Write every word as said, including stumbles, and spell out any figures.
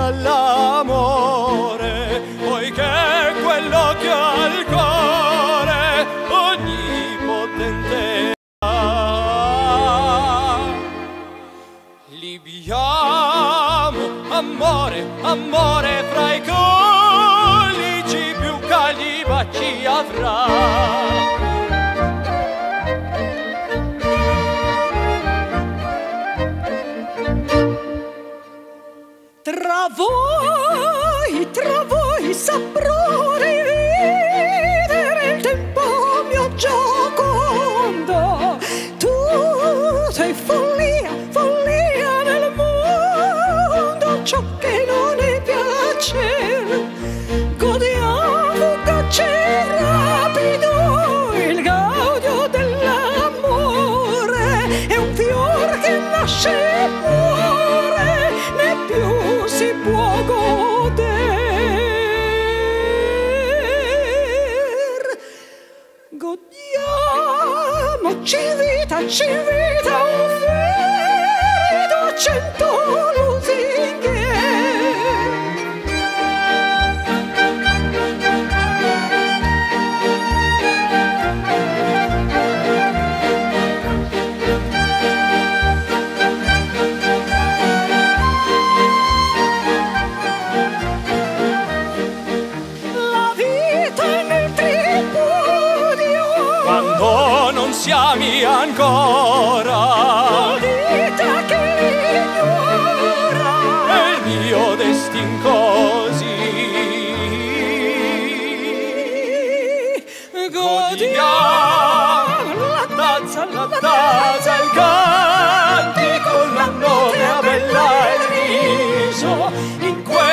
dall'amore, poiché quello che ha il cuore onnipotente ha. Libiamo, amore, amore, fra i colici più caliba ci avrà. Tra voi, tra voi saprò rividere il tempo mio giocondo. Tu sei follia, follia nel mondo, ciò che non è piacere. Godiamo, fugace rapido, il gaudio dell'amore. È un fior che nasce e muore, né più si può goder. Godiamoci vita, ci vita, un ferido cento lusinghe. Siamo ancora, dite che l'ignora, è il mio destin così. Godiamo la tazza, la tazza, il cantico, la notte a bella il riso in quel